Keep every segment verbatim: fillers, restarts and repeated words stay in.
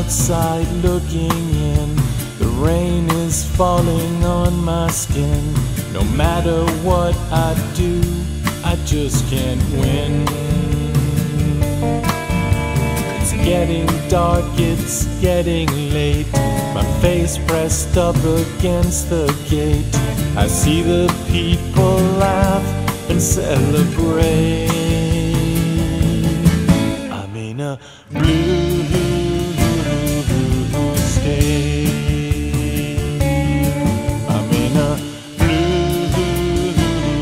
outside looking in. The rain is falling on my skin. No matter what I do, I just can't win. It's getting dark, it's getting late. My face pressed up against the gate. I see the people laugh and celebrate. I'm in a blue state. I'm in a blue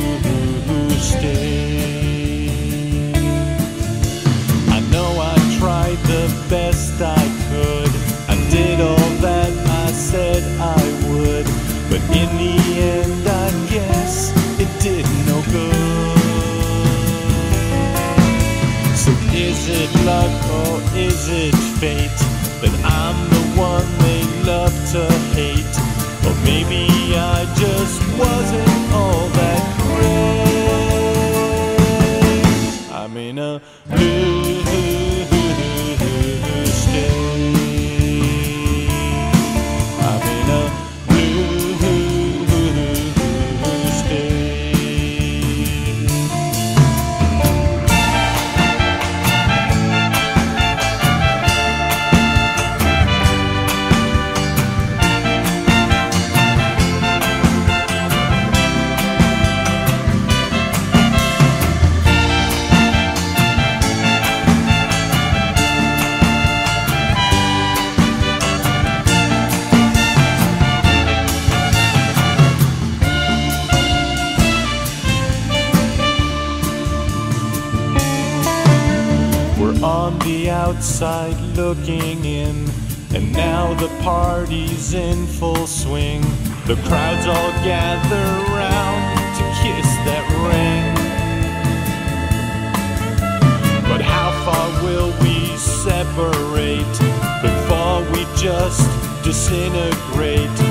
state. I know I tried the best I could. I did all that I said I would, but in the end I guess it did no good. So is it luck or is it fate that I'm the one they love to hate? Or maybe I just wasn't all that great. I'm in a blue state. I'm in a blue state. On the outside looking in, and now the party's in full swing. The crowds all gather round to kiss that ring. But how far will we separate before we just disintegrate?